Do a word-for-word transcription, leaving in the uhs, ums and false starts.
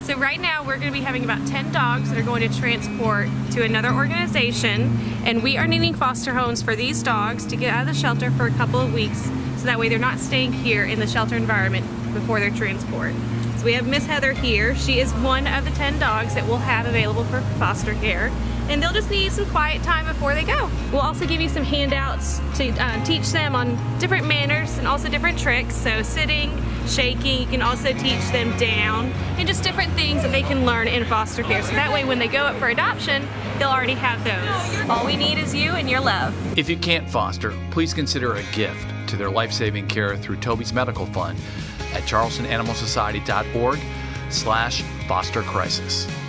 So right now we're going to be having about ten dogs that are going to transport to another organization, and we are needing foster homes for these dogs to get out of the shelter for a couple of weeks, so that way they're not staying here in the shelter environment before their transport. So we have Miss Heather here. She is one of the ten dogs that we'll have available for foster care, and they'll just need some quiet time before they go. We'll also give you some handouts to uh, teach them on different manners and also different tricks, so sitting, shaking. You can also teach them down and just different things that they can learn in foster care, so that way when they go up for adoption they'll already have those. All we need is you and your love. If you can't foster, please consider a gift to their life-saving care through Toby's Medical Fund at charleston animal society dot org slash foster crisis.